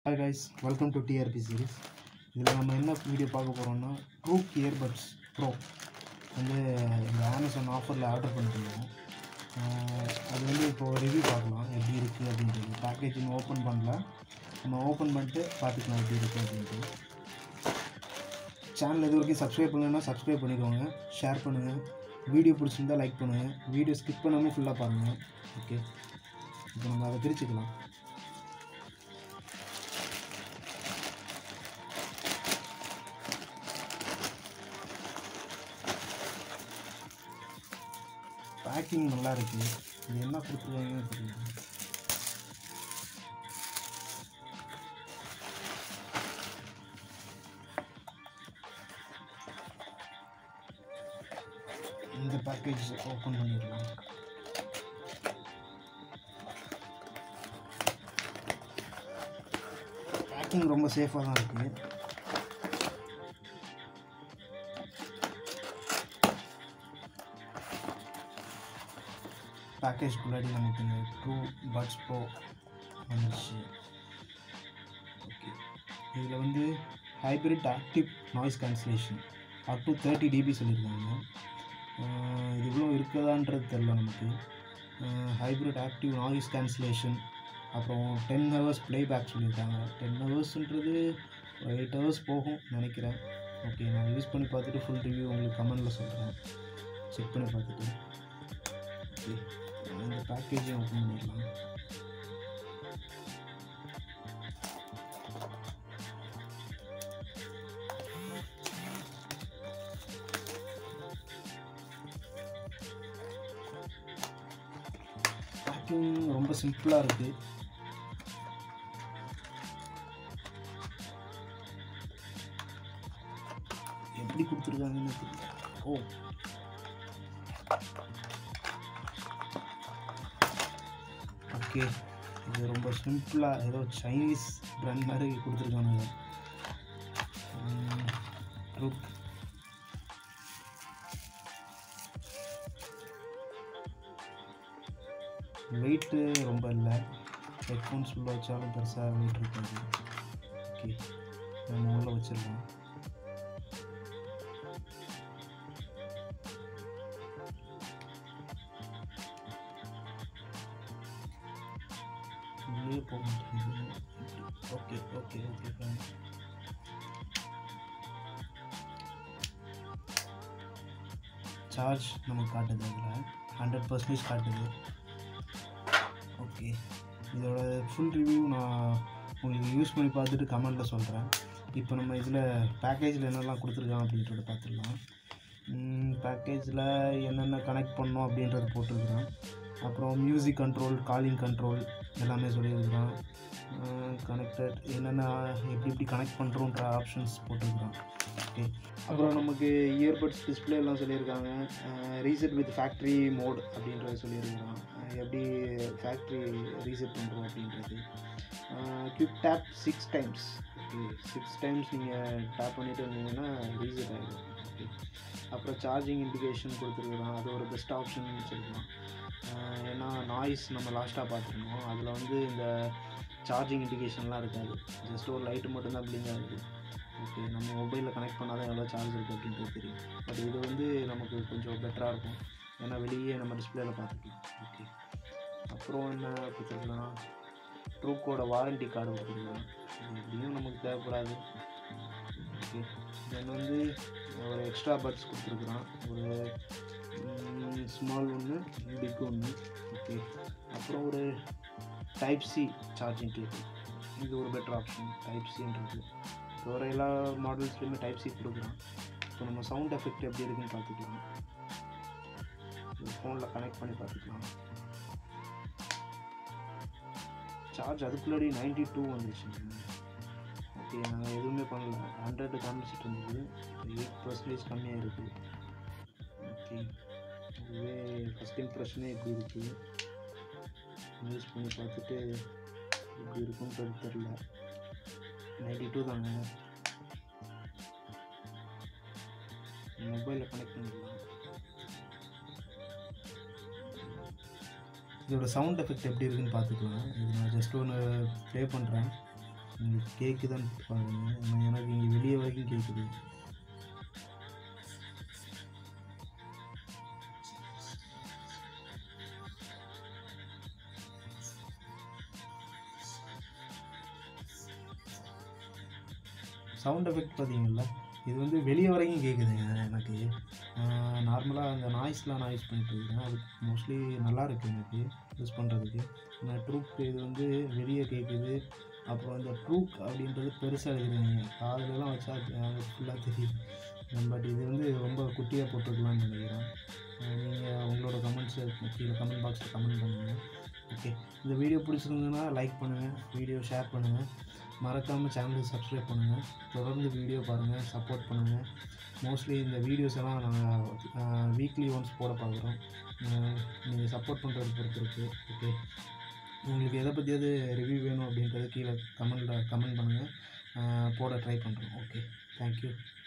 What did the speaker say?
Hi guys, welcome to TRP series. இதில் நம்ம என்ன வீடியோ பார்க்க போகிறோம்னா ட்ரூக் இயர்பட்ஸ் ப்ரோ வந்து எங்கள் அமேசான் ஆஃபரில் ஆர்டர் பண்ணிருந்தோம். அது வந்து இப்போது ரிவ்யூ பார்க்கலாம் எப்படி இருக்குது அப்படின்றது. பேக்கேஜிங் ஓப்பன் பண்ணல, நம்ம ஓப்பன் பண்ணிட்டு பார்த்துக்கலாம் எப்படி இருக்குது அப்படின்ட்டு. சேனல் இது வரைக்கும் சப்ஸ்கிரைப் பண்ணலைன்னா சப்ஸ்கிரைப் பண்ணிக்கோங்க, ஷேர் பண்ணுங்கள், வீடியோ பிடிச்சிருந்தால் லைக் பண்ணுங்கள், வீடியோ ஸ்கிப் பண்ணாமல் ஃபுல்லாக பாருங்கள். ஓகே, இப்போ நம்ம அதை பிரிச்சுக்கலாம். பேக்கிங் நல்லா இருக்குது. இது என்ன கொடுத்துருக்காங்கன்னு தெரியல. இந்த பேக்கேஜ் ஓப்பன் பண்ணிடலாம். பேக்கிங் ரொம்ப சேஃபாக தான் இருக்குது. பேக்கேஜ்குள்ளாடி நமக்கு இந்த ட்ரூ பட்ஸ் ப்ரோ வந்துடுச்சு. ஓகே, இதில் வந்து hybrid active noise cancellation up to 30 dB சொல்லியிருக்காங்க. இது இவ்வளோ இருக்குதான்றது தெரில நமக்கு. ஹைப்ரிட் ஆக்டிவ் நாய்ஸ் கேன்சலேஷன், அப்புறம் 10 hours ப்ளேபேக் சொல்லியிருக்காங்க. 10 ஹவர்ஸ்ன்றது 8 hours போகும் நினைக்கிறேன். ஓகே, நான் யூஸ் பண்ணி பார்த்துட்டு ஃபுல் ரிவ்யூ உங்களுக்கு கமெண்டில் சொல்கிறேன், செக் பண்ணி பார்த்துட்டு. ஓகே, இந்த பேக்கேஜை ஓப்பன் பண்ணிடலாம். பேக்கிங் ரொம்ப சிம்பிளாக இருக்குது. எப்படி கொடுத்துருக்காங்கன்னு தெரியல. ஓ, ஓகே, இது ரொம்ப சிம்பிளாக ஏதோ சைனீஸ் பிராண்ட் மாதிரி கொடுத்துருக்காங்க. ட்ரூக் வெயிட்டு ரொம்ப இல்லை. ஹெட்ஃபோன்ஸ் உள்ள வச்சாலும் பெருசாக வெயிட் இருக்காது. ஓகே, நம்ம உள்ள வச்சிடலாம். உள்ளே போக மாட்டேங்குது. Okay okay okay friends, charge நமக்கு காட்டுது. அதில் 100% காட்டுது. ஓகே, இதோட ஃபுல் ரிவ்யூ நான் உங்களுக்கு யூஸ் பண்ணி பார்த்துட்டு கமெண்டில் சொல்கிறேன். இப்போ நம்ம இதில் பேக்கேஜில் என்னெல்லாம் கொடுத்துருக்காங்க அப்படின்றத பார்த்துடலாம். பேக்கேஜில் என்னென்ன கனெக்ட் பண்ணோம் அப்படின்றத போட்டிருக்கிறேன். அப்புறம் மியூசிக் கண்ட்ரோல், காலிங் கண்ட்ரோல் எல்லாமே சொல்லியிருக்கிறான். கனெக்டட் என்னென்ன எப்படி கனெக்ட் பண்ணுறோன்ற ஆப்ஷன்ஸ் போட்டிருக்கிறான். ஓகே, அப்புறம் நமக்கு இயர்பட்ஸ் டிஸ்பிளே எல்லாம் சொல்லியிருக்காங்க. ரீசெட் வித் ஃபேக்ட்ரி மோட் அப்படின்றத சொல்லியிருக்கிறான், எப்படி ஃபேக்ட்ரி ரீசெட் பண்ணுறோம் அப்படின்றது. Quick tap 6 times. Okay, 6 times நீங்கள் டேப் பண்ணிவிட்டு வந்தீங்கன்னா ரீசெட் ஆகிடும். ஓகே, அப்புறம் சார்ஜிங் இண்டிகேஷன் கொடுத்துருக்குறான். அது ஒரு பெஸ்ட் ஆப்ஷன் சொல்லலாம். ஏன்னா நாய்ஸ் நம்ம லாஸ்ட்டாக பார்த்துருந்தோம், அதில் வந்து இந்த சார்ஜிங் இண்டிகேஷன்லாம் இருக்காது. ஜஸ்ட் ஒரு லைட்டு மட்டும்தான் பிளிங்க் ஆகுது. ஓகே, நம்ம மொபைலில் கனெக்ட் பண்ணால் தான் எவ்வளோ சார்ஜ் இருக்குது அப்படின்றது தெரியும். பட் இது வந்து நமக்கு கொஞ்சம் பெட்டராக இருக்கும், ஏன்னா வெளியே நம்ம டிஸ்பிளேயில் பார்த்துக்கலாம். ஓகே, அப்புறம் என்ன கொடுத்துருக்கலாம், ட்ரூக்கோட வாரண்டி கார்டு கொடுத்துருக்கலாம். எப்படியும் நமக்கு தேவைப்படாது. ஓகே, தென் வந்து ஒரு எக்ஸ்ட்ரா பட்ஸ் கொடுத்துருக்குறான். ஒரு ஸ்மால் ஒன்று, பிக் ஒன்று. ஓகே, அப்புறம் ஒரு டைப்-C சார்ஜிங் கேபிள். இது ஒரு பெட்டர் ஆப்ஷன், டைப்-Cன்றது. வேறு எல்லா மாடல்ஸ்லையுமே டைப்-C கொடுக்குறான். இப்போ நம்ம சவுண்ட் எஃபெக்ட் எப்படி இருக்குன்னு பார்த்துக்கலாம். ஃபோனில் கனெக்ட் பண்ணி பார்த்துக்கலாம். சார்ஜ் அதுக்குள்ளாடி 92 வந்துருச்சு. ஓகே, நாங்கள் எதுவுமே பண்ணல, 100 காமிச்சிட்டு இருந்தது, 8% கம்மியாக இருக்குது. ஓகே, இதுவே ஃபஸ்ட் இம்ப்ரெஷனே எப்படி இருக்குது, யூஸ் பண்ணி பார்த்துட்டு எப்படி இருக்குன்றது தெரில. 92 தாங்க. மொபைலில் கனெக்ட் பண்ணிடலாம். இதோட சவுண்ட் எஃபெக்ட் எப்படி இருக்குன்னு பார்த்துக்கலாம். இது நான் ஜஸ்ட் ஒன்று ப்ளே பண்ணுறேன். உங்களுக்கு கேட்குதான்னு பாருங்கள். எனக்கு இங்கே வெளியே வரைக்கும் கேட்குது. சவுண்ட் எஃபெக்ட் பார்த்தீங்களா, இது வந்து வெளியே வரைக்கும் கேட்குதுங்க எனக்கு. நார்மலாக அந்த நாய்ஸ்லாம் நான் யூஸ் பண்ணிட்டுருக்கேன். அது மோஸ்ட்லி நல்லாயிருக்கு எனக்கு யூஸ் பண்ணுறதுக்கு. ஆனால் ட்ரூக் இது வந்து வெளியே கேட்குது. அப்புறம் இந்த ட்ரூக் அப்படின்றது பெருசாக இருக்குதுங்க, காதுலலாம் வச்சா ஃபுல்லாக தெரியுது. பட் இது வந்து ரொம்ப குட்டியாக போட்டுருக்கலாம்னு நினைக்கிறேன். நீங்கள் உங்களோட கமெண்ட்ஸை கீழே கமெண்ட் பாக்ஸில் கமெண்ட் பண்ணுங்கள். ஓகே, இந்த வீடியோ பிடிச்சிருந்ததுன்னா லைக் பண்ணுங்கள், வீடியோ ஷேர் பண்ணுங்கள், மறக்காமல் சேனலுக்கு சப்ஸ்கிரைப் பண்ணுங்கள். தொடர்ந்து வீடியோ பாருங்கள், சப்போர்ட் பண்ணுங்கள். மோஸ்ட்லி இந்த வீடியோஸ் எல்லாம் நாங்கள் வீக்லி ஒன்ஸ் போட பார்க்குறோம். நீங்கள் சப்போர்ட் பண்ணுறது பொறுத்து இருக்குது. ஓகே, உங்களுக்கு எதை பற்றியாவது ரிவ்யூ வேணும் அப்படின்றத கீழே கமெண்ட் பண்ணுங்கள், போட ட்ரை பண்ணுறோம். Okay, thank you.